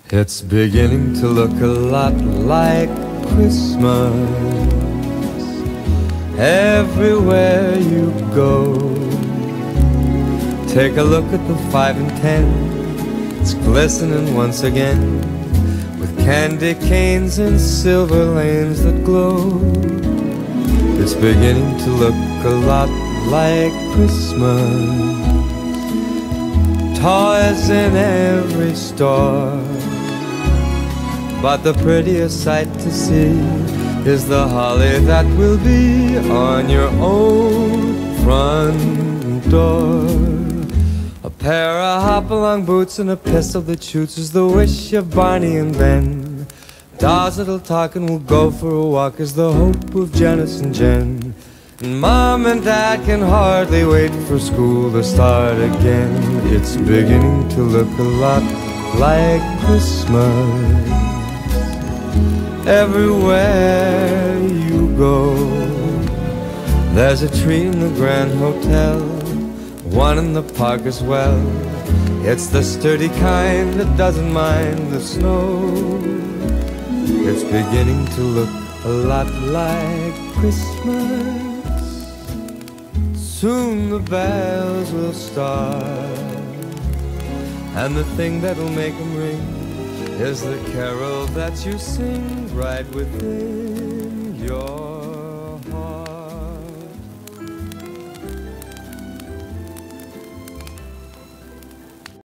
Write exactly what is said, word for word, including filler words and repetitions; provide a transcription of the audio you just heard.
It's beginning to look a lot like Christmas everywhere you go. Take a look at the five and ten, it's glistening once again with candy canes and silver lanes that glow. It's beginning to look a lot like Christmas. Toys in every store, but the prettiest sight to see is the holly that will be on your own front door. A pair of hop-along boots and a pistol that shoots is the wish of Barney and Ben. Dolls that'll talk and will go for a walk is the hope of Janice and Jen. And Mom and Dad can hardly wait for school to start again. It's beginning to look a lot like Christmas everywhere you go. There's a tree in the Grand Hotel, one in the park as well. It's the sturdy kind that doesn't mind the snow. It's beginning to look a lot like Christmas. Soon the bells will start, and the thing that'll make them ring is the carol that you sing right within your